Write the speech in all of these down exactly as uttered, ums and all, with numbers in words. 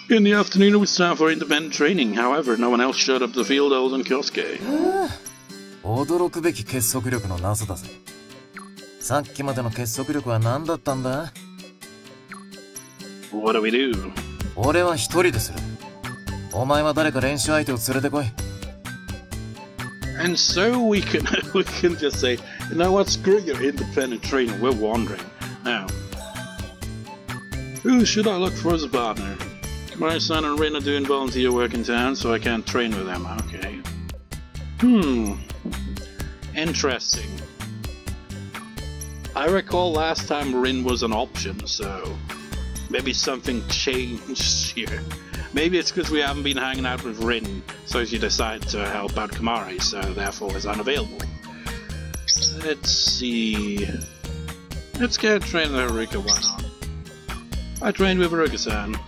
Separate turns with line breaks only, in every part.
In the afternoon it was time for independent training. However, no one else showed up to the field other than Kyousuke.
驚くべき結束力のなさだぜ。さっきまでの結束力は何だったんだ?
What do we do?
俺は一人でする。お前は誰か練習相手を連れてこい。
And so we can we can just say, you know what, screw your independent training, we're wandering. Now, who should I look for as a partner? My son and Rin are doing volunteer work in town, so I can't train with them, okay. Hmm. Interesting. I recall last time Rin was an option, so maybe something changed here. Maybe it's because we haven't been hanging out with Rin, so she decided to help out Komari, so therefore is unavailable. Let's see. Let's get trained with Haruka, why not? I trained with Haruka-san.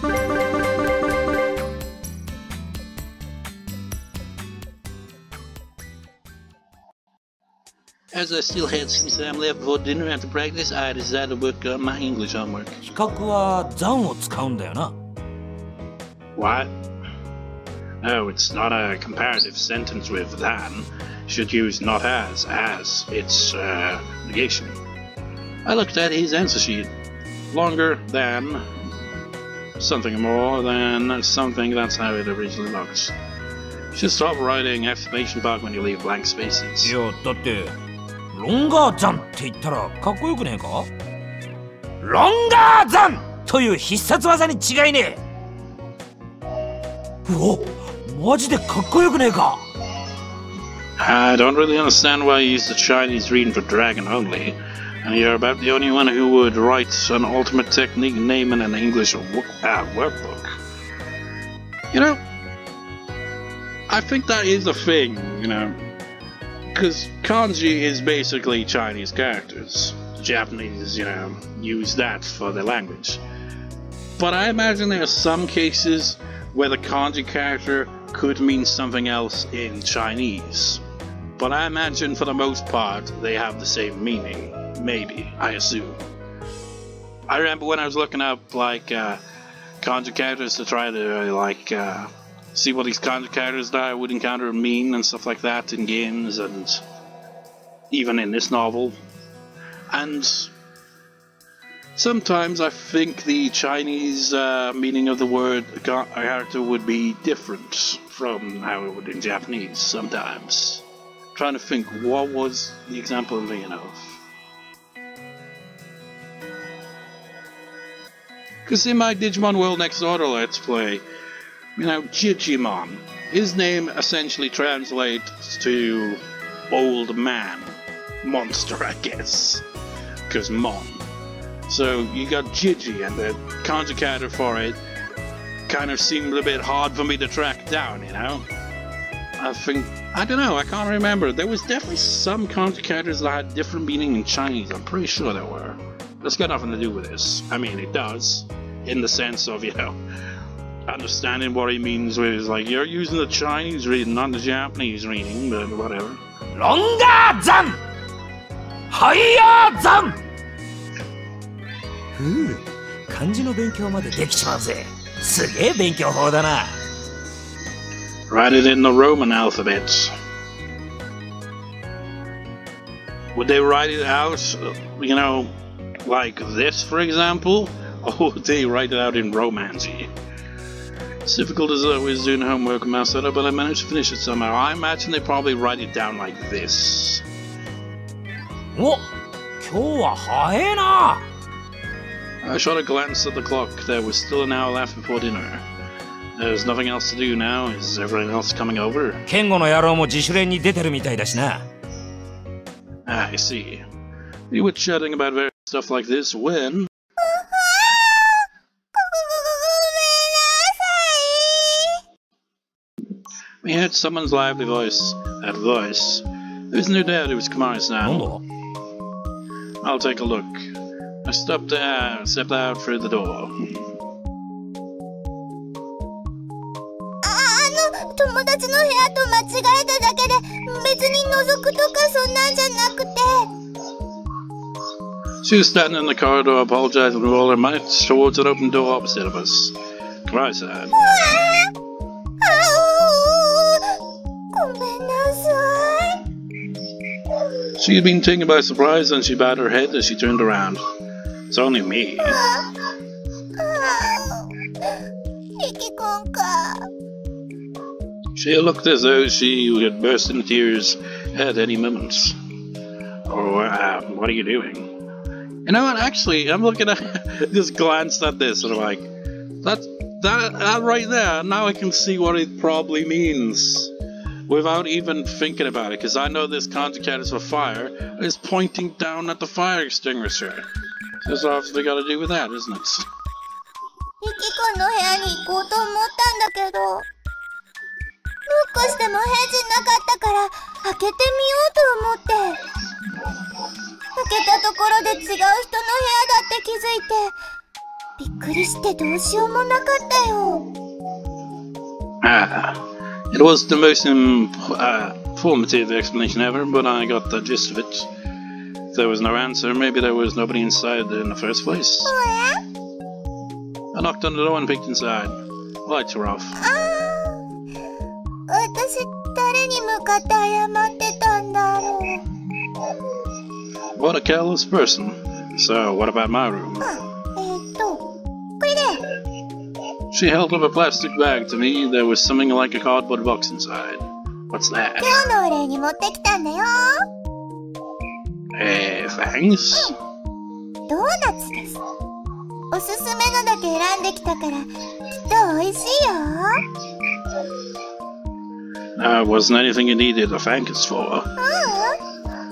As I still had some time left before dinner after practice, I decided to work on my English homework.
比較は残を使うんだよな。
What? No, it's not a comparative sentence with than. Should use not as, as. It's, uh, negation. I looked at his answer sheet. Longer than, something more than, something, that's how it originally looks. You should stop writing exclamation mark when you leave blank spaces.
いや、だって、ロンガーザンって言ったらかっこよくねえか？ロンガーザンという必殺技に違いねえ。うお、マジでかっこよくねえか？
I don't really understand why you use the Chinese reading for dragon only, and you're about the only one who would write an ultimate technique name in an English work uh, workbook. You know, I think that is a thing, you know, because kanji is basically Chinese characters. The Japanese, you know, use that for their language. But I imagine there are some cases where the kanji character could mean something else in Chinese. But I imagine for the most part they have the same meaning. Maybe, I assume. I remember when I was looking up like uh, kanji characters to try to uh, like uh, see what these kanji characters that I would encounter mean and stuff like that in games and even in this novel. And sometimes I think the Chinese uh, meaning of the word character would be different from how it would in Japanese sometimes. I'm trying to think, what was the example I'm thinking of? Because in my Digimon World Next Order Let's Play, you know, Jijimon, his name essentially translates to old man, monster I guess, because Mon. So you got Jiji, and the kanji character for it kind of seemed a bit hard for me to track down, you know? I think, I don't know, I can't remember. There was definitely some kanji characters that had different meaning in Chinese, I'm pretty sure there were. That's got nothing to do with this. I mean, it does, in the sense of, you know, understanding what he means with is like, you're using the Chinese reading, not the Japanese reading, but whatever.
Longa-zan! Haya-zan! ふう、漢字の勉強までできちまうぜ。すげえ勉強法だな。
Write it in the Roman alphabet. Would they write it out, you know, like this, for example? Or would they write it out in Romanji? It's difficult as always doing homework with Masato, but I managed to finish it somehow. I imagine they probably write it down like this.
お、今日は早えな。
I shot a glance at the clock. There was still an hour left before dinner. There's nothing else to do now. Is everyone else coming over?
ケンゴの野郎も自主練に出てるみたいだしな。
I see. We were chatting about various stuff like this when... we heard someone's lively voice. That voice. There's no doubt it was Komari-san. I'll take a look. I stepped, uh, stepped out through the door.
友達の部屋と間違えただけで別に覗くとかそんなんじゃなくて
She was standing in the corridor apologizing with all her might towards an open door opposite of us. Komari said.
ごめんなさい。
She had been taken by surprise and she bowed her head as she turned around. It's only me.
リキ君か。
She looked as though she would burst into tears at any moment. Oh, uh, what are you doing? You know what, actually, I'm looking at, just glanced at this and I'm like, that, that, that right there, now I can see what it probably means. Without even thinking about it, because I know this conjugate is for fire, is pointing down at the fire extinguisher. So it's obviously got to do with that, isn't it?
リキ君の部屋に行こうと思ったんだけど、ノックしても返事なかったから開けてみようと思って。開けたところで違う人の部屋だって気づいて、びっくりしてどうしようもなかったよ。
Ah, it was the most um, uh, informative explanation ever, but I got the gist of it. If there was no answer, maybe there was nobody inside in the first place. I knocked on the door and peeked inside. Lights were off.
私、誰に向かって謝ってたんだろう。
What a careless person. So, what about my room?
あ、えーっと、これだよ。
She held up a plastic bag to me. There was something like a cardboard box inside. What's that?
今日のお礼に持ってきたんだよ。
Eh, thanks.
ドーナツです。おすすめのだけ選んできたから、きっと美味しいよ。
Uh, wasn't anything you needed to thank us for.
ううん。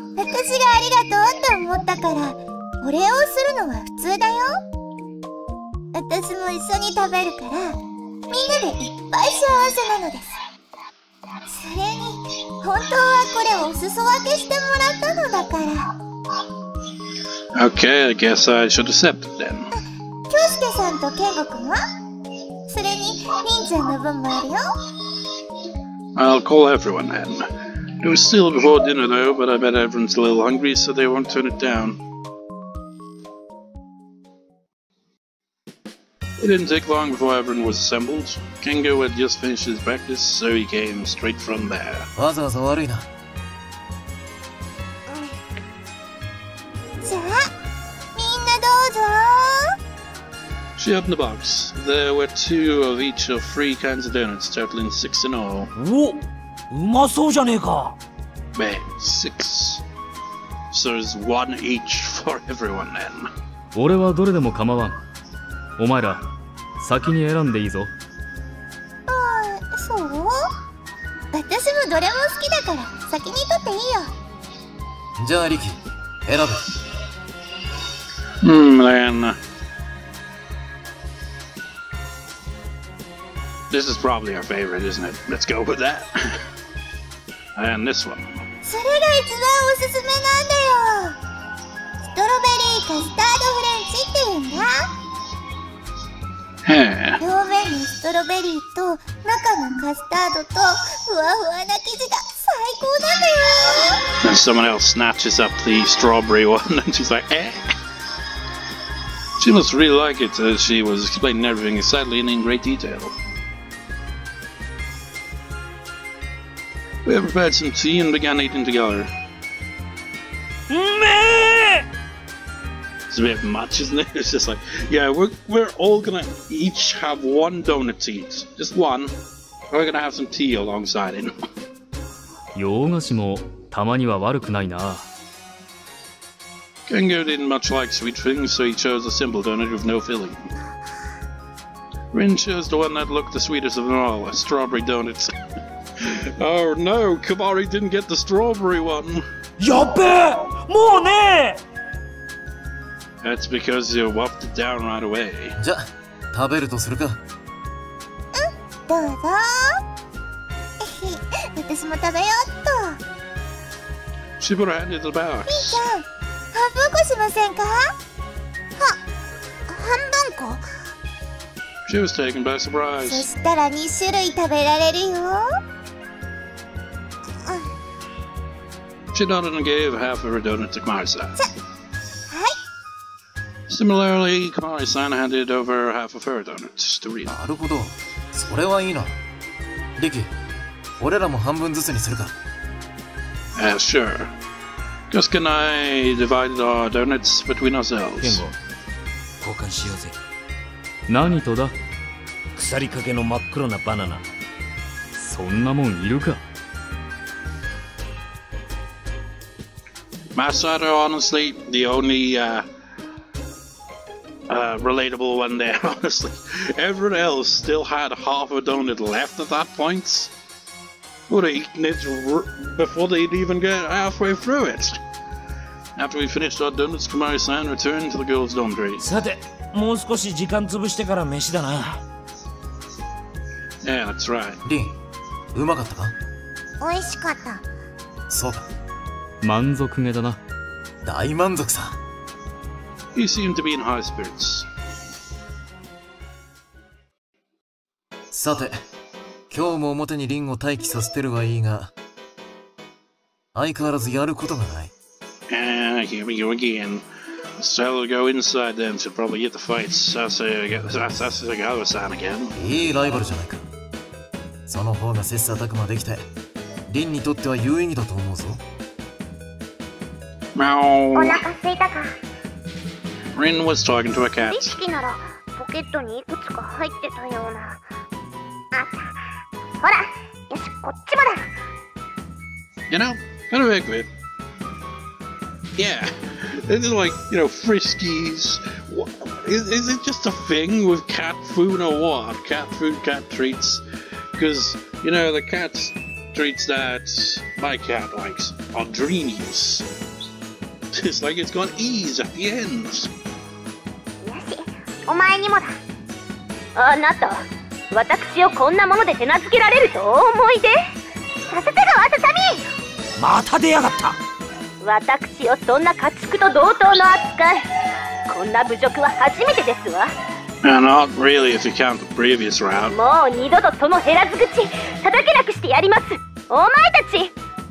私がありがとうって思ったから、お礼をするのは普通だよ。私も一緒に食べるから、みんなでいっぱい幸せなのです。それに、本当はこれをお裾分けしてもらったのだから。
Okay, I guess I should accept it then.
京介さんと健吾くんは？それに、りんちゃんの分もあるよ。
I'll call everyone then. It was still before dinner though, but I bet everyone's a little hungry so they won't turn it down. It didn't take long before everyone was assembled. Kengo had just finished his practice, so he came straight from there.
わざわざ悪いな。
じゃあ、みんなどうぞ。
She opened the box. There were two of each of three kinds of donuts, totaling six in all.
お、うまそうじゃねえか。
Man, six. So there's one each for everyone then.
俺はどれでも構わん。お前ら、先に選んでいいぞ。
ああ、そう？私もどれも好きだから先に取っていいよ。
じゃあリキ、選べ。
Hmm, then. This is probably our favorite, isn't it? Let's go with that. And this one.
それが一番おすすめなんだよ。ストロベリーカスタードフレンチっていうんだ。
Huh.
表面にストロベリーと中のカスタードとふわふわな生地が最高なんだよ。
And someone else snatches up the strawberry one and she's like, eh. She must really like it as she was explaining everything sadly and in great detail. We prepared some tea and began eating together. It's a bit much, isn't it? It's just like, yeah, we're we're all gonna each have one donut to eat, just one. We're gonna have some tea alongside it.
洋菓子もたまには悪くないな。
Kengo didn't much like sweet things, so he chose a simple donut with no filling. Rin chose the one that looked the sweetest of them all, a strawberry donut. Oh no, Komari didn't get the strawberry one.
やっべえ、もうねえ。
That's because you whopped it down right away.
じゃ、食べるとするか。
うん、どうぞ。私も食べようっと。
She put her hand in the box.
みーちゃん、半分こしませんか？は、半分こ？
She was taken by surprise.
そしたらに種類食べられるよ。
She nodded and gave half of her donut to Komari-san.
じゃ、はい。
Similarly, Komari-san handed over half of her donuts to Riki.
なるほど。それはいいな。リキ、俺らも半分ずつにするか。
Uh, sure. Kyousuke and I divided our donuts between ourselves.
ケンゴ、交換しようぜ。
何とだ？
腐りかけの真っ黒なバナナ。
そんなもんいるか？
Masato, honestly, the only uh, uh, relatable one there, honestly. Everyone else still had half a donut left at that point. Would have eaten it r before they'd even get halfway through it. After we finished our donuts, Komari-san returned to the girls' dormitory.
さて、もう少し時間潰してから飯だな。
Yeah, that's right.
リン、うまかったか？
美味しかった。
そうか。
満足げだな。
大満足さ。
He seemed to be in high spirits.
さて、今日も表にリンを待機させてるはいいが、相変わらずやることがない。
Ah, here we go again. So we'll go inside then to probably get the fight. Sasami-san again.
いいライバルじゃないか。その方が切磋琢磨できて、リンにとっては有意義だと思うぞ。
お
Meow.
腹すいたか。
Rin was talking to a
意
cat.
識ならポケットにいくつか入ってたような。あった。ほら、よし、こっちもだ。
You know, kind of agree. Yeah, it's like, you know, Friskies. What, is, is it just a thing with cat food or what? Cat food, cat treats? Because, you know, the cat treats that my cat likes are dreams. It's like it's got E's at the ends.
よし、お前にもだ。あなた、私をこんなもので手なずけられるとお思いで。させてがわささみ。
また出やがった。
私をそんな家畜と同等の扱い。こんな侮辱は初めてですわ。
Uh, not really if you count the previous round.
もう二度とその減らず口叩けなくしてやります。お前たち。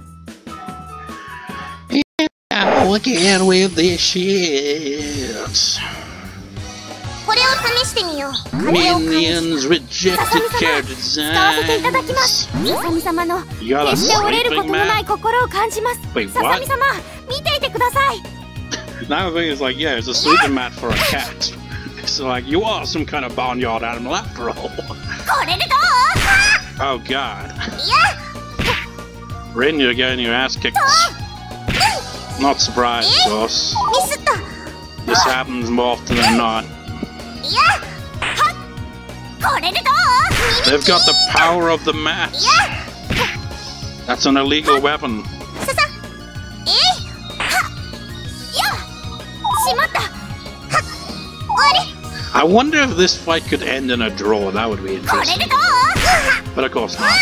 Again with this shit.
これを試してみよう。
Minions rejected character
使わせていただきます。
designs.
ささみ様の
You got a
決して折れる
sleeping
ことのない
mat?
心を感じます。
Wait,
ささ
what?
み様、見ていてください。
Now the thing is like, yeah, it's a sleeping mat for a cat. So like, you are some kind of barnyard animal after all.
これでどう？
Oh god.
いや、
Rin, you're getting your ass kicked. Not surprised, of course.
ミスった。
This happens more often than not.
いや、はっ、これでどう？
They've got the power of the mat.
いや、
That's an illegal weapon.
ささ、えい、はっ、や、しまった。はっ、終わり。
I wonder if this fight could end in a draw. That would be
これ
interesting.
でどう？
But of course not.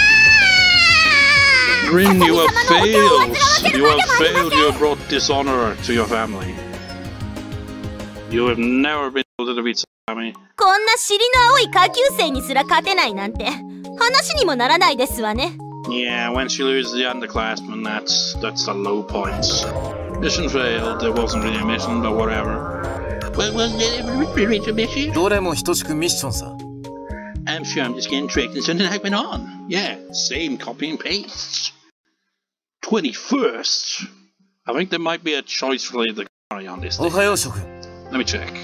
Rin, you have failed. You have failed. You have brought dishonor to your family. You have never been able to defeat Sasami.
こんな尻の青い下級生にすら勝てないなんて話にもならないですわね。
Yeah, when she loses the underclassmen, that's that's the low points. Mission failed. There wasn't really a mission, but whatever. Well, wasn't it ever really a mission?
どれも等しくミッションさ。
I'm sure I'm just getting tricked and something I went on. Yeah, same copy and paste. twenty-first. I think there might be a choice related to Komari on this.
おはよう諸君。
Let me check.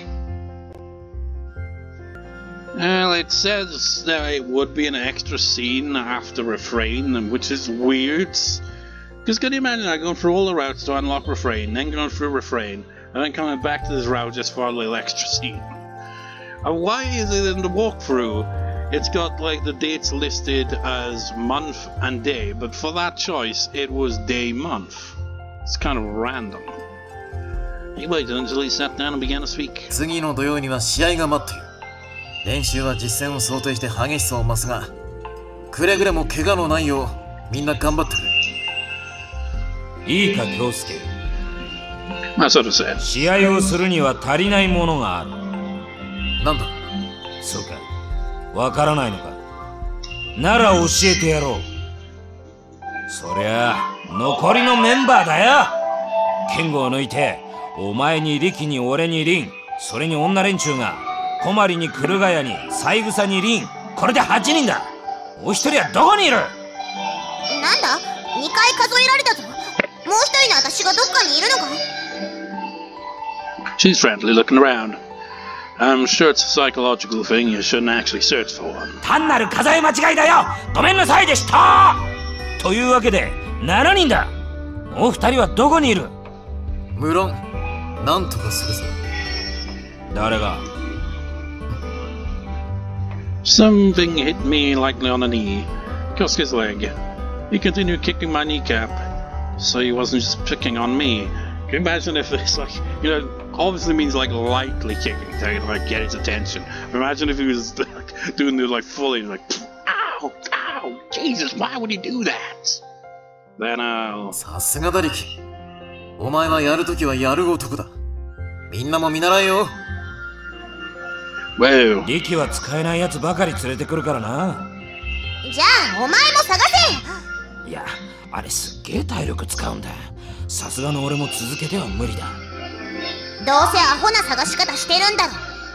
Well, it says that it would be an extra scene after refrain, which is weird. Because can you imagine that going through all the routes to unlock refrain, then going through refrain, and then coming back to this route just for a little extra scene? And why is it in the walkthrough? It's got like the dates listed as month and day, but for that choice, it was day month. It's kind of random. He waited until he sat down and began to speak.
次の土曜には試合が待っている。練習は実戦を想定して激しさを増すが、くれぐれも怪我のないようみんな頑張ってくれ。
いいか、京介。
Masato said.
試合をするには足りないものがある。
なんだ？
そうか。わからないのか。なら教えてやろう。そりゃあ残りのメンバーだよ。ケンゴを抜いてお前にリキに俺にリン、 それに女連中が小鞠に来るがやに三枝に凛、これではちにんだ。もう一人はどこにいる？
なんだ？にかい数えられたぞ。もう一人の私がどっかにいるのか？
She's friendly looking around. I'm sure it's a psychological thing you shouldn't actually search for one.
単なる数え間違いだよ。ごめんなさいでした。というわけでしちにんだ。もうふたりはどこにいる？
無論なんとかするぞ。
誰が？
Something hit me lightly on the knee. Kyousuke's leg. He continued kicking my kneecap, so he wasn't just picking on me. Can you imagine if it's like, you know, obviously means like lightly kicking to like get his attention. Imagine if he was like, doing the like fully like, ow, ow, Jesus, why would he do that? Then I'll.
さすがだリキ。お前はやるときはやる男だ。みんなも見習えよ。
Well.
リキは使えないやつばかり連れてくるからな。
じゃあお前も探せ。
いや、あれすっげえ体力使うんだ。さすがの俺も続けては無理だ。
どうせアホな探し方してるんだろ。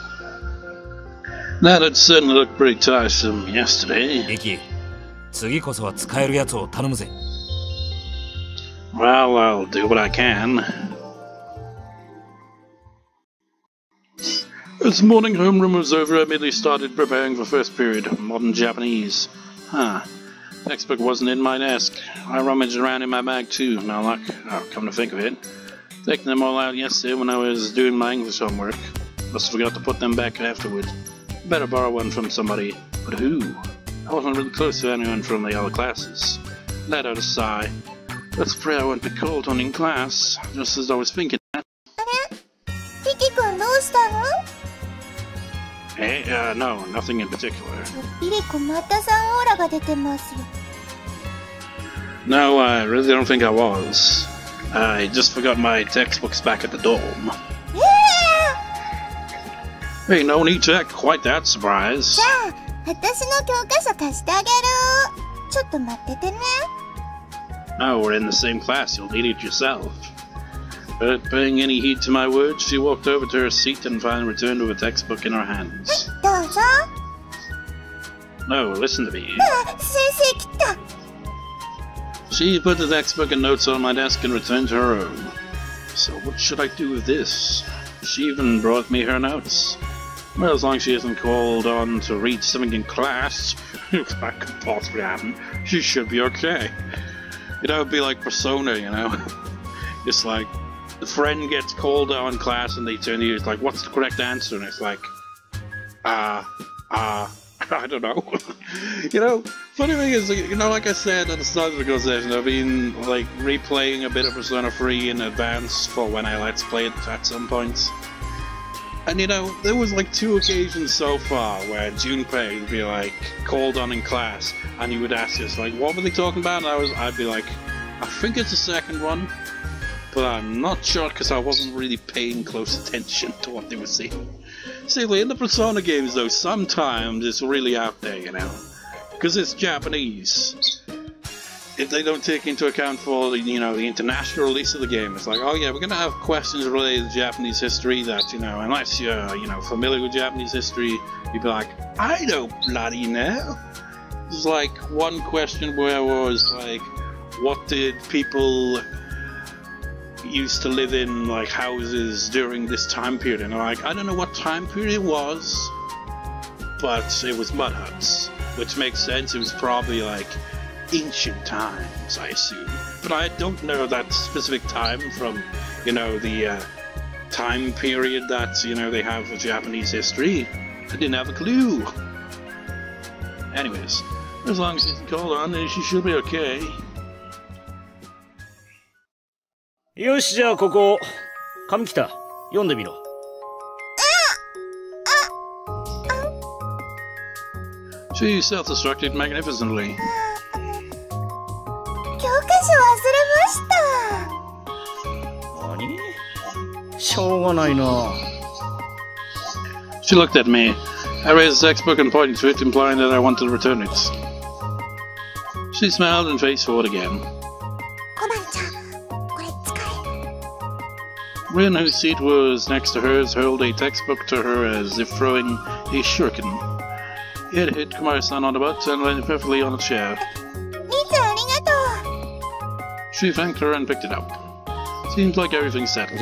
That had certainly looked pretty tiresome yesterday.
リキ、次こそは使えるやつを頼むぜ。
Well, I'll do what I can. As morning homeroom was over, I immediately started preparing for first period, modern Japanese. Huh. Textbook wasn't in my desk. I rummaged around in my bag too, no luck. Oh, come to think of it. Taking them all out yesterday when I was doing my English homework. Must have forgot to put them back afterward. Better borrow one from somebody. But who? I wasn't really close to anyone from the other classes. Let out a sigh. Let's pray I won't be called on in class, just as I was thinking that.
あれ？リキ君どうしたの？
Hey, uh, no, nothing in particular.
ちょっぴり困ったさんオーラが出てますよ。
No, I really don't think I was. I just forgot my textbooks back at the dorm.
ええー！
Hey, no need to act quite that surprised.
じゃあ私の教科書貸してあげる。ちょっと待っててね。
No, we're in the same class, you'll need it yourself. But paying any heed to my words, she walked over to her seat and finally returned with a textbook in her hands.
どうぞ。
No, listen to me.
あ、先生来た。
She put the textbook and notes on my desk and returned to her room. So what should I do with this? She even brought me her notes. Well, as long as she isn't called on to read something in class, if that could possibly happen, she should be okay. You know, it'd be like Persona, you know? It's like, the friend gets called on in class and they turn to you, it's like, what's the correct answer? And it's like, ah, uh, ah, uh, I don't know. You know, funny thing is, you know, like I said at the start of the conversation, I've been, like, replaying a bit of Persona three in advance for when I let's play it at some points. And, you know, there was, like, two occasions so far where Junpei would be, like, called on in class, and he would ask us, like, what were they talking about? And I was, I'd be like, I think it's the second one. But I'm not sure because I wasn't really paying close attention to what they were saying. See, in the Persona games though, sometimes it's really out there, you know, because it's Japanese. If they don't take into account for the, you know, the international release of the game, it's like, oh yeah, we're gonna have questions related to Japanese history that, you know, unless you're, you know, familiar with Japanese history, you'd be like, I don't bloody know. There's like one question where it was like, what did people used to live in like houses during this time period, and I'm like, I don't know what time period it was, but it was mud huts, which makes sense. It was probably like ancient times, I assume, but I don't know that specific time from, you know, the uh, time period that, you know, they have for Japanese history. I didn't have a clue. Anyways, as long as she's called on, then she should be okay.
よし、じゃあここ上北読んでみろ。
She self-destructed magnificently.
教科書忘れました。
何？しょうがないな。
She looked at me. I raised the textbook and pointed to it, implying that I wanted to return it. She smiled and faced forward again.
小丸ちゃん、これ使える。
Rin, whose seat was next to hers, hurled a textbook to her as if throwing a shuriken. It hit Komari-san on the butt and landed perfectly on the chair. She thanked her and picked it up. Seems like everything's settled.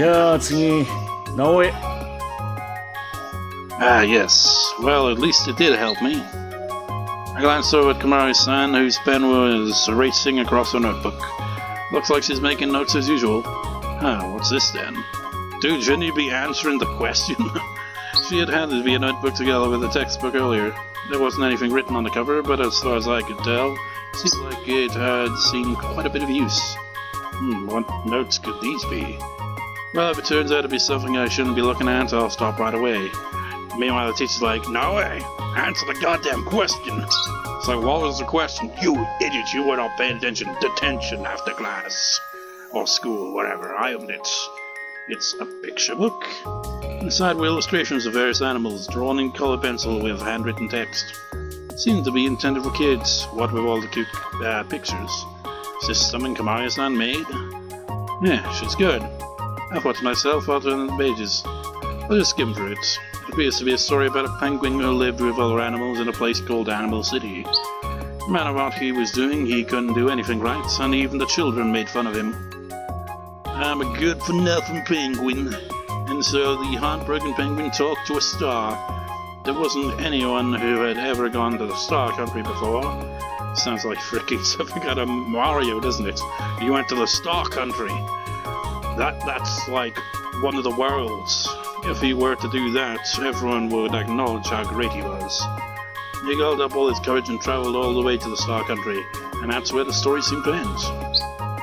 Ah, yes. Well, at least it did help me. I glanced over at Komari-san, whose pen was racing across her notebook. Looks like she's making notes as usual. Huh, what's this then? Dude, shouldn't you be answering the question? She had handed me a notebook together with a textbook earlier. There wasn't anything written on the cover, but as far as I could tell, it seemed like it had seen quite a bit of use. Hmm, what notes could these be? Well, if it turns out to be something I shouldn't be looking at, I'll stop right away. Meanwhile, the teacher's like, no way! Answer the goddamn question! It's like, what was the question? You idiot, you were not paying attention. Detention after class. Or school, whatever. I owned it. It's a picture book. Inside were illustrations of various animals, drawn in color pencil with handwritten text. Seemed to be intended for kids, what with all the cute uh, pictures. Is this something Komari-san made? Yeah, she's good. I thought to myself while turning the pages. I'll just skim through it. It appears to be a story about a penguin who lived with other animals in a place called Animal City. No matter what he was doing, he couldn't do anything right, and even the children made fun of him. I'm a good-for-nothing penguin. And so the heartbroken penguin talked to a star. There wasn't anyone who had ever gone to the Star Country before. Sounds like freaking something out of Mario, doesn't it? You went to the Star Country. That that's like one of the worlds. If he were to do that, everyone would acknowledge how great he was. He called up all his courage and travelled all the way to the Star Country, and that's where the story seemed to end.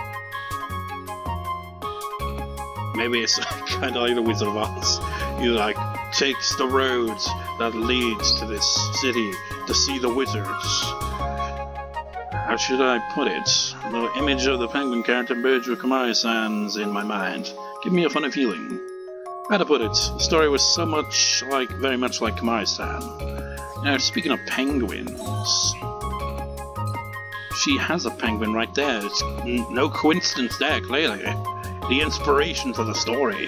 Maybe it's kind of like the Wizard of Oz. He like takes the roads that leads to this city to see the wizards. How should I put it? The image of the penguin character merged with Komari-san's in my mind. Give me a funny feeling. How to put it? The story was so much like, very much like Komari-san. Now, speaking of penguins, she has a penguin right there. It's no coincidence there, clearly. The inspiration for the story.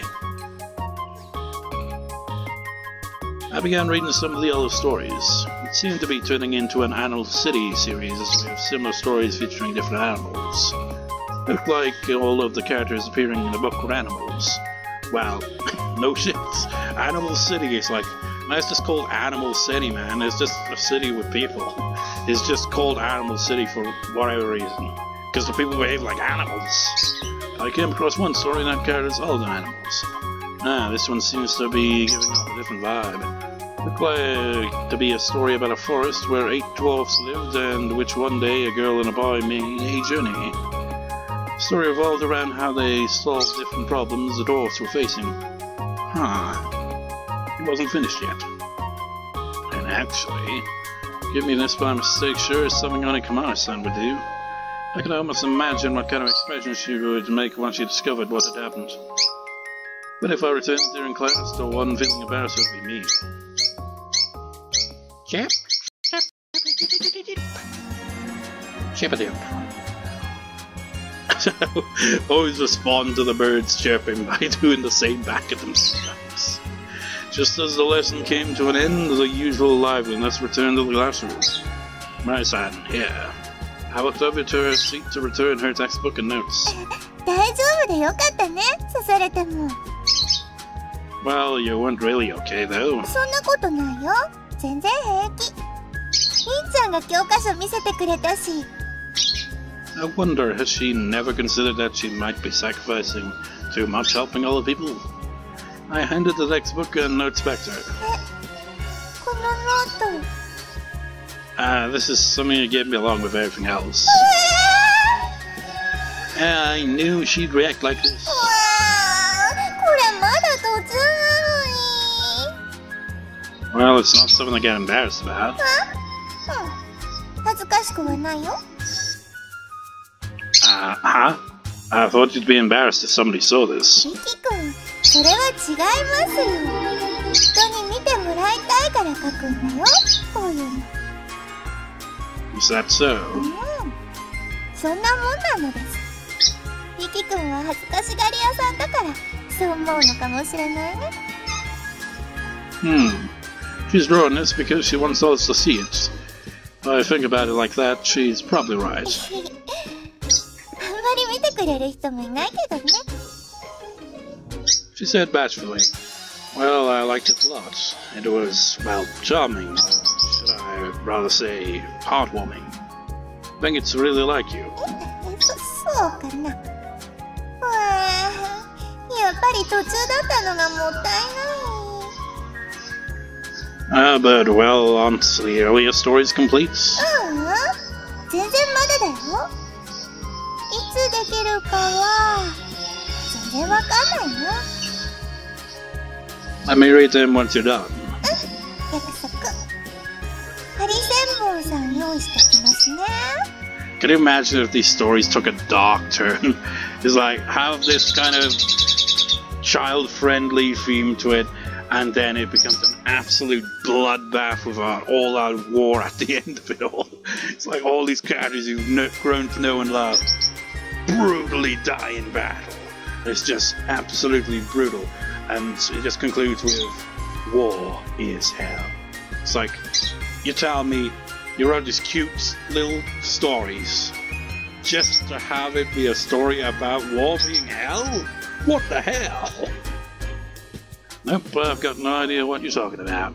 I began reading some of the other stories. It seemed to be turning into an Animal City series with similar stories featuring different animals. Looked like all of the characters appearing in the book were animals. Well, no shit. Animal City is like, that's just called Animal City, man. It's just a city with people. It's just called Animal City for whatever reason. Because the people behave like animals. I came across one story that characters all the animals. Ah, this one seems to be giving off a different vibe. Looked like to be a story about a forest where eight dwarfs lived and which one day a girl and a boy made a journey. The story revolved around how they solved different problems the dwarfs were facing. Huh. It wasn't finished yet. And actually, give me this by mistake sure is something only Komari-san would do. I could almost imagine what kind of expression she would make once she discovered what had happened. But if I returned during class, the one feeling embarrassed would be me. Chip? Chip-a-dip. Always respond to the birds chirping by doing the same back at themselves. Just as the lesson came to an end, the usual liveliness returned to the classroom. Komari-san, here. I looked over to her seat to return her textbook and notes. Well, you weren't really okay, though. I wonder, has she never considered that she might be sacrificing too much helping other people? I handed the textbook and notes back to her. Ah, uh, this is something you gave me along with everything else. I knew she'd react like this. Well, it's not something I get embarrassed about. Uh, huh? I thought you'd be embarrassed if somebody saw this. Is that so?
そう思うのかもしれないね。
Hmm. She's drawing this because she wants us to see it. I think about it like that, she's probably right.
あんまり見てくれる人もいないけどね。
She said bashfully. Well, I liked it a lot. It was, well, charming. Or should I rather say, heartwarming. I think it's really like you.
そ、そうかな。うわぁ、やっぱり途中だったのがもったいない。
Ah, uh, but, well, aren't the earlier stories complete?
ううん、全然まだだよ。いつできるかは全然わかんないな。
Let me read them once you're done.
約束。ハリセンボンさん用意してきますね。
Can you imagine if these stories took a dark turn? It's like, have this kind of child-friendly theme to it, and then it becomes an absolute bloodbath with an all-out war at the end of it all. It's like all these characters you've no grown to know and love brutally die in battle. It's just absolutely brutal. And it just concludes with, war is hell. It's like, you tell me you wrote these cute little stories just to have it be a story about war being hell? What the hell? Nope, I've got no idea what you're talking about.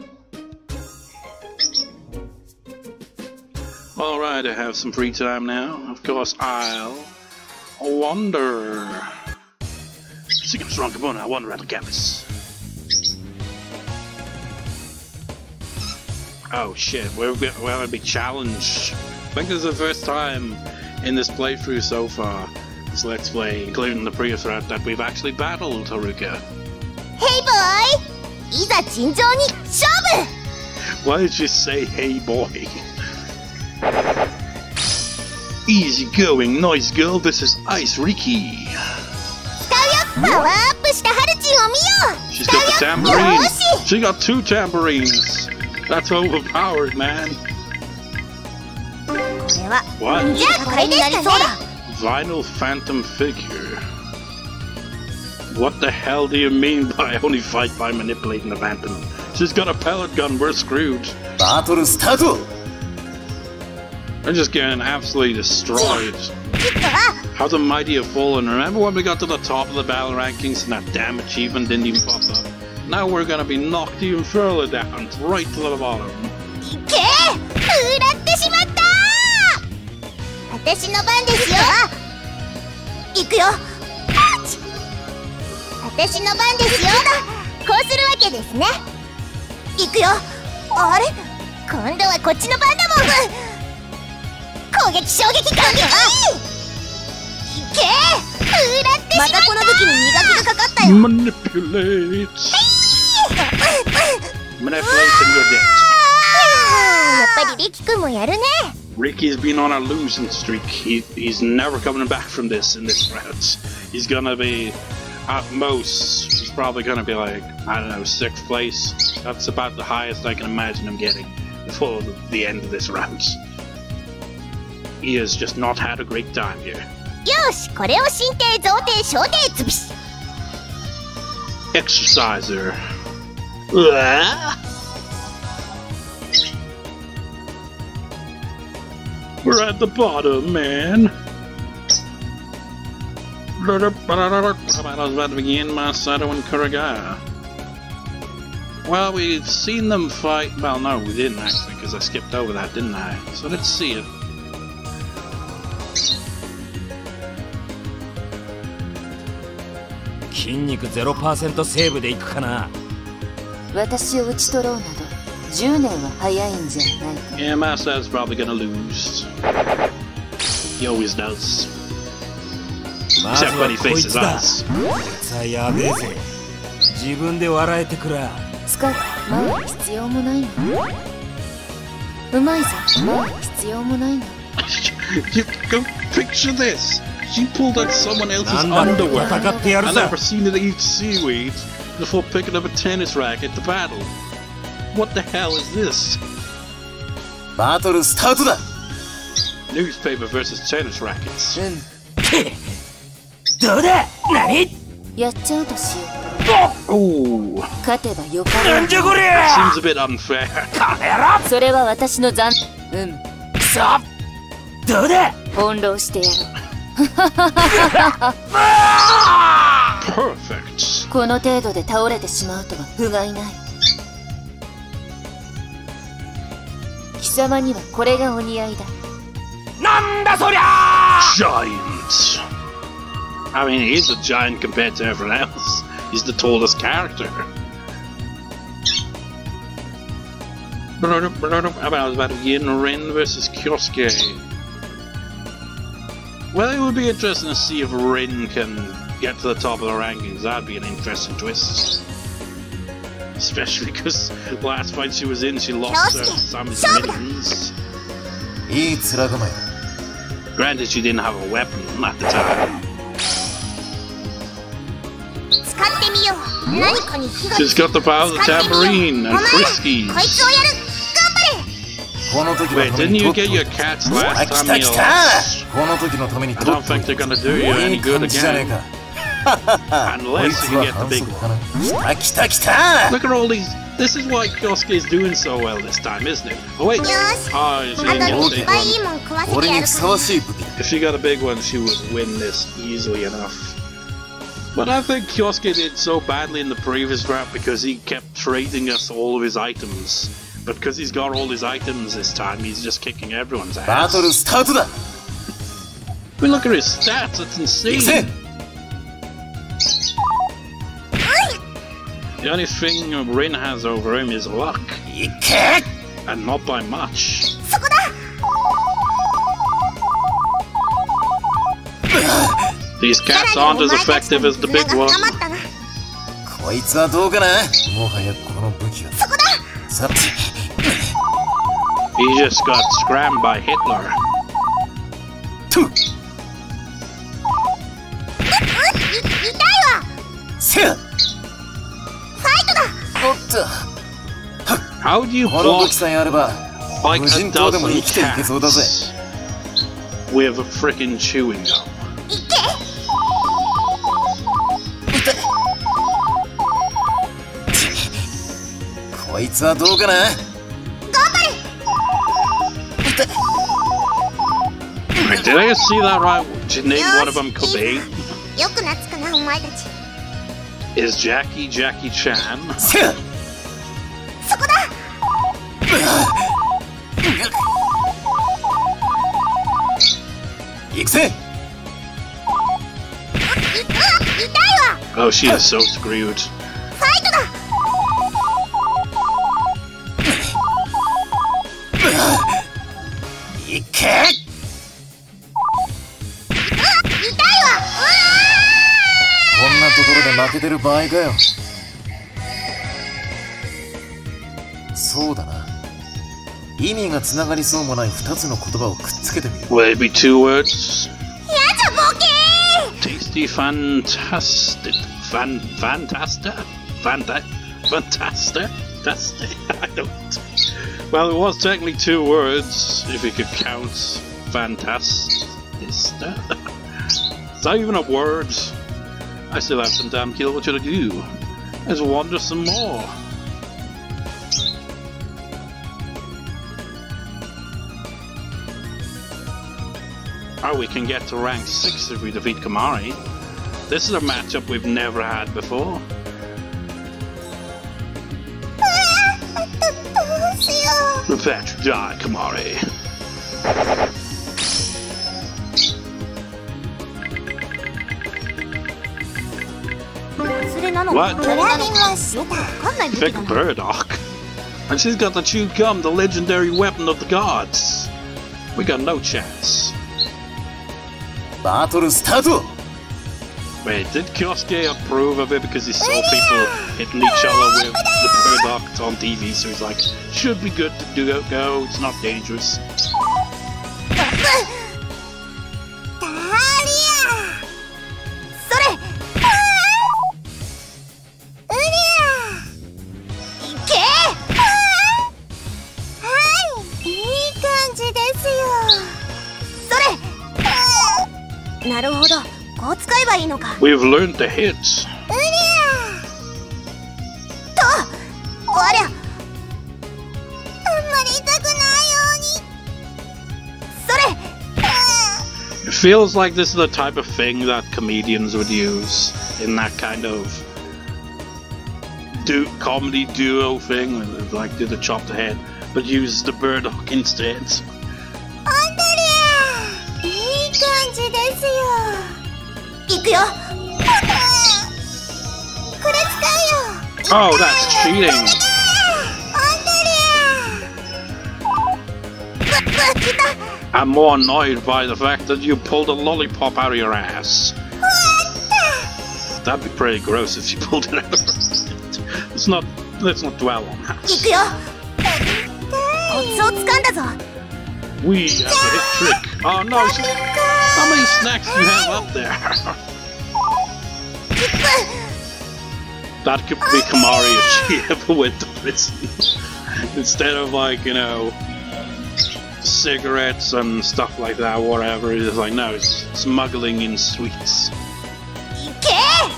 Alright, I have some free time now. Of course, I'll wander. Seeking strong component, I wander around the campus. Oh shit, we're, we're gonna be challenged. I think this is the first time in this playthrough so far, this Let's Play, including the previous round, that we've actually battled Haruka.
Hey boy! いざ尋常に勝負!
Why did you say hey boy? Easy going, nice girl, this is Ice Riki.
使うよ! パワーアップしたハルチンを見よう!
She's got the tambourine!
よし!
She got two tambourines! That's overpowered, man.
これは
What?
じゃあこれになりそうだ!
Vinyl Phantom Figure. What the hell do you mean by only fight by manipulating the Phantom? She's got a pellet gun, we're screwed.
Battle start!
We're just getting absolutely destroyed. How the mighty have fallen. Remember when we got to the top of the battle rankings and that damn achievement didn't even pop up? Now we're gonna be knocked even further down, right to the bottom.
いけ! 食らってしまった! 私の番ですよ! 行くよ! 私の番ですよ! こうするわけですね! 行くよ! あれ? 今度はこっちの番だもん! 攻撃衝撃攻撃! いけ! 食らってしまった! またこの武器に磨きがかかったよ!
Manipulate! Manipulate and you're dead.
やっぱりリキ君もやるね!
Ricky's been on a losing streak. He, he's never coming back from this in this round. He's gonna be, at most, he's probably gonna be like, I don't know, sixth place. That's about the highest I can imagine him getting before the, the end of this round. He has just not had a great time here.
よし、これを進呈贈呈小呈つぶし!
Exerciser. Uh. We're at the bottom, man. I was about to begin Masato and Kuroga. Well, we've seen them fight. Well, no, we didn't actually, because I skipped over that, didn't I? So let's see it.
筋肉 ゼロパーセント セーブでいくかな。
私を打ち取ろうなどじゅうねんは早いんじゃないか。
Yeah, Masato's probably gonna lose. He always does.
まず
Except
は
when he
こい
faces
つだ。
us.
さあやべえぜ。自分で笑えてくら。
使うまあ必要もないの。うまいぞ。まあ必要もないの。
You go picture this. She pulled out someone else's
なんだ
underwear
戦ってやる
and
さ。
then proceeded to eat seaweed before picking up a tennis racket to battle. What the hell is this?
バトルスタートだ!
Newspaper versus tennis rackets.
どうだ何
やっちゃうとしよう。
Oh,
勝てばよかれ。
なんじゃこり
seems
ゃ
a bit unfair.
カメラ
それは私の残うん
くそどうだ
翻弄してやろう。
Perfect.
この程度で倒れてしまうとは不甲斐ない。貴様にはこれがお似合いだ。
なんだそりゃ
Giant. I mean, he's a giant compared to everyone else. He's the tallest character. About about Yin Rin versus Kyousuke. Well, it would be interesting to see if Rin can get to the top of the rankings. That'd be an interesting twist. Especially because the last fight she was in, she lost her Sasami's minions. Granted, she didn't have a weapon at the time. She's got the power of the tambourine and friskies. Wait, didn't you get your cats last time you lost? I don't think they're gonna do you any good again. Unless you can get the big one. Look at all these. This is why Kyousuke is doing so well this time, isn't it? Oh wait. Oh, she didn't get a big one. If she got a big one, she would win this easily enough. But I think Kyousuke did so badly in the previous round because he kept trading us all of his items. But because he's got all his items this time, he's just kicking everyone's ass. I mean, look at his stats, it's insane. The only thing Rin has over him is luck. And not by much. These cats aren't as effective as the big one. He just got scrammed by Hitler. How do you block like a dozen cats with a frickin' chewing gum? Wait, did I see that right? Did you name one of them Kobe? Is Jackie Jackie Chan? Oh, she is so screwed. Will it be two words? Tasty, fantastic, fan, fantastic, fanta, fantastic, fantastic. I don't. Well, it was technically two words if you could count fantastic. It's not even a word. I still have some damn kill. What should I do? Let's wander some more. Oh, we can get to rank six if we defeat Komari. This is a matchup we've never had before. Prepare to die, Komari. What? Vic Burdock. And she's got the chewed gum, the legendary weapon of the gods. We got no chance. Wait, did Kyousuke approve of it because he saw people hitting each other with the Burdock on T V, so he's like, should be good to do go, it's not dangerous.
こう使えばいいのか。
We've learned the hits.
うりゃとありゃ、あんまり痛くないように。それ、
It feels like this is the type of thing that comedians would use in that kind of du comedy duo thing, like do the chopped head, but use the bird hook instead.
あんたりゃいい感じですよ。いくよ。これ使うよ。
Oh, that's cheating.
あんたりゃ。ぶ、ぶ、来た。
I'm more annoyed by the fact that you pulled a lollipop out of your ass. That'd be pretty gross if you pulled it out of her. Let's not, let's not dwell on that.
いくよ。コツを掴んだぞ。
We have a hit trick. Oh no! How many snacks do you have up there? That could be Komari if she ever went to prison. Instead of like, you know, cigarettes and stuff like that, whatever, it's like, no, it's smuggling in sweets.
いけ。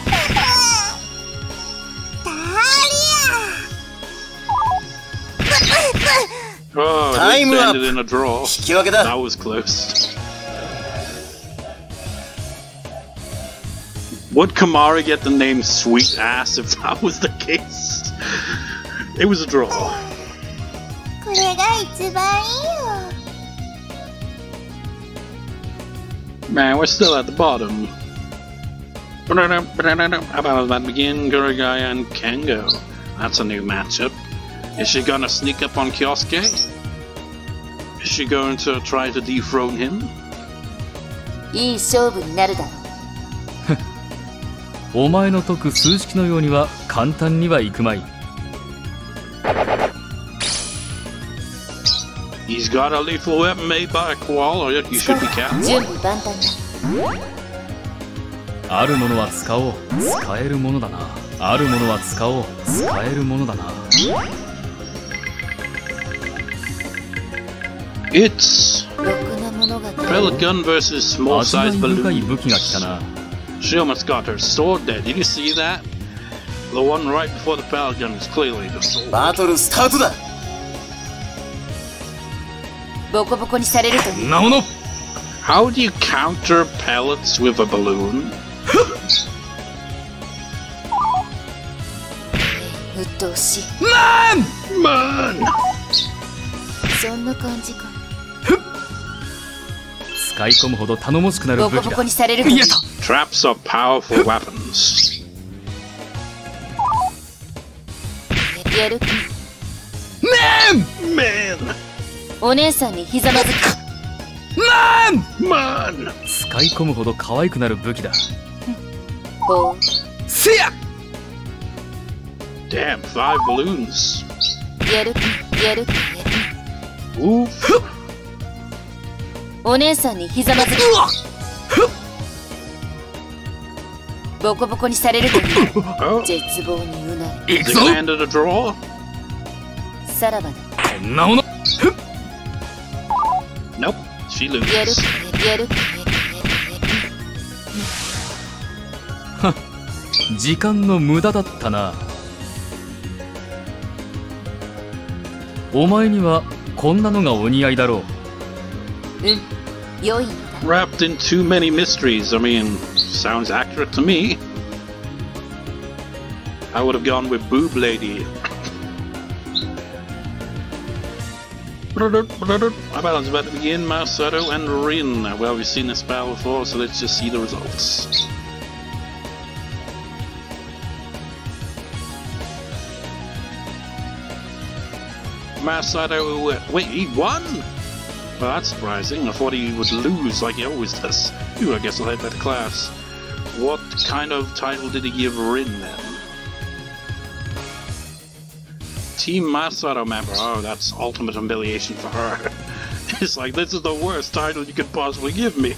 Oh, at least it ended in a draw.
引き分けだ。
That was close. Would Komari get the name Sweet Ass if that was the case? It was a draw.
これが一番いいよ。
Man, we're still at the bottom. How about that begin, Kyousuke and Kengo? That's a new matchup. Is she gonna sneak up on Kyousuke? Is she going to try to dethrone him?
いい勝負になるだろう。
お前の解く数式のようには簡単にはいくまい。
He's got a lethal weapon made by a koala, you should be careful.
準備万端だ。
あるものは使おう。使えるものだな。あるものは使おう。使えるものだな。
It's
ろくなものが
pellet gun versus small
味わい
size
深い
balloon.
武器が来たな。
She almost got her sword there. Did you see that? The one right before the pellet gun is clearly the sword.
バトルスタートだ。
ボコボコにされるという。
なもの。
How do you counter pellets with a balloon?
鬱陶しい。
Man!
そんな感じか。
使い込むほど頼もしくなる武器だ。
ボコボコにされるという。
Traps are powerful weapons.
やる。
Man!
お姉さんにひざまずく。
Man!
使い込むほど可愛くなる武器だ。
ほう。
せや。
Damn, five balloons.
やる。やる。
Oof.
お姉さんにひざまずく。ボコボコにされるという。
Oh,
絶望にうなる。
行く
they
ぞ。
landed a draw?
さらばだ。
こんなもの。
Nope, she
やる。
loses.
やる。
時間の無駄だったな。お前にはこんなのがお似合いだろう。
うん。良いのだ。
Wrapped in too many mysteries. I mean, sounds accurate to me. I would have gone with Boob Lady. How about it's about to begin, Masato and Rin. Well, we've seen this battle before, so let's just see the results. Masato, wait, he won? Well, that's surprising. I thought he would lose like he always does. Ooh, I guess I'll head back to class. What kind of title did he give Rin then? Team Masato member. Oh, that's ultimate humiliation for her. It's like, this is the worst title you could possibly give me.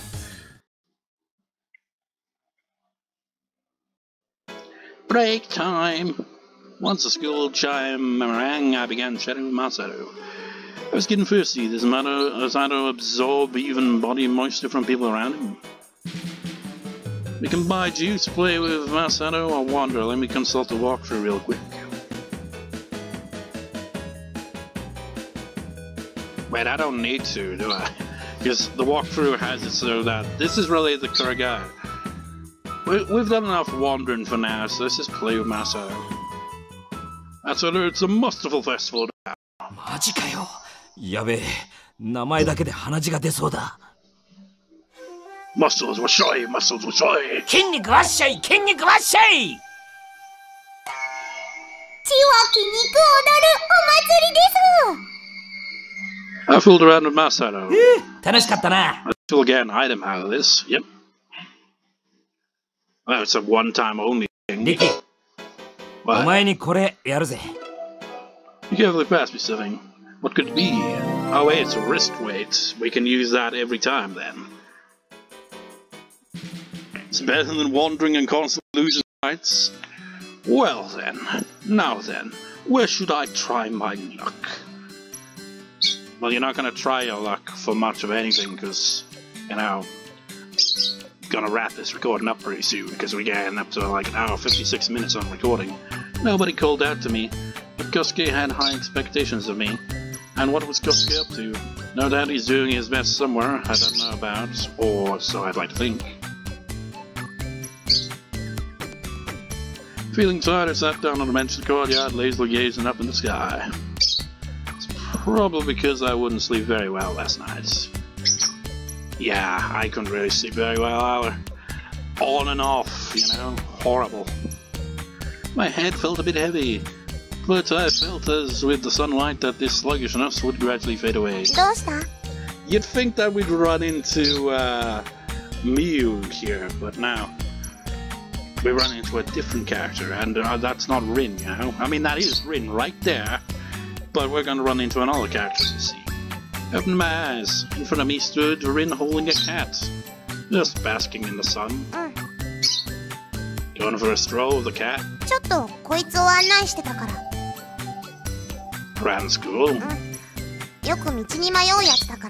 Break time! Once the school chime rang, I began chatting with Masato. I was getting thirsty. Does Masato absorb even body moisture from people around him? We can buy juice to play with Masato or wander. Let me consult the walkthrough real quick. Wait, I don't need to, do I? Because the walkthrough has it so that this is really the correct guy. We, we've done enough wandering for now, so let's just play with Masato. That's what it's a masterful festival.
マジかよ。やべえ、名前だけで鼻血が出そうだ。
Muscles were shy, muscles were shy.
筋肉わっしゃい、筋肉わっしゃい。
血は気肉踊るお祭りです。
I fooled around with Masato.
楽しかったな。
Let's get an item out of this. Yep. Well, it's a one-time only thing.
リキ、お
What?
前にこれやるぜ。
You carefully passed me something. What could it be? Oh wait, it's a wrist weight. We can use that every time then. It's better than wandering and constantly losing fights. Well then, now then, where should I try my luck? Well, you're not gonna try your luck for much of anything, because, you know, gonna wrap this recording up pretty soon, because we're getting up to like an hour fifty-six minutes on recording. Nobody called out to me, but Kyousuke had high expectations of me. And what was Kyousuke up to? No doubt he's doing his best somewhere I don't know about, or so I'd like to think. Feeling tired, I sat down on the bench in the courtyard, lazily gazing up in the sky. It's probably because I wouldn't sleep very well last night. Yeah, I couldn't really sleep very well either. On and off, you know, horrible. My head felt a bit heavy, but I felt as with the sunlight that this sluggishness would gradually fade away.
どうした？
You'd think that we'd run into uh, Miyu here, but now we run into a different character, and uh, that's not Rin, you know? I mean, that is Rin right there, but we're gonna run into another character, you see. Opened my eyes. In front of me stood Rin holding a cat, just basking in the sun.
うん。
Going for a stroll with the cat
ちょっとこいつを案内してたから。
around school.
よく道に迷うやつだから。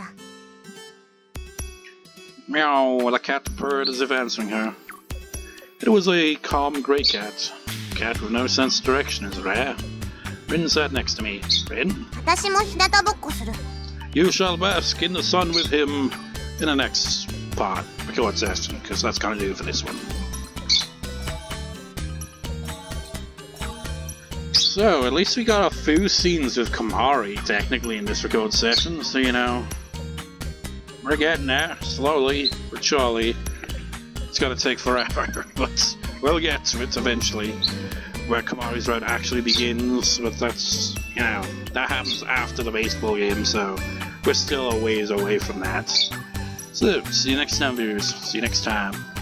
Meow, the cat purred as if answering her. It was a calm grey cat. A cat with no sense of direction is rare. Rin sat next to me. Rin,
私も日向ぼっこする。
you shall bask in the sun with him in the next part, record session, because that's gonna do for this one. So, at least we got a few scenes with Komari, technically, in this record session, so you know, we're getting there, slowly, but surely. It's gonna take forever, but we'll get to it eventually, where Komari's road actually begins, but that's, you know, that happens after the baseball game, so we're still a ways away from that. So, see you next time, viewers. See you next time.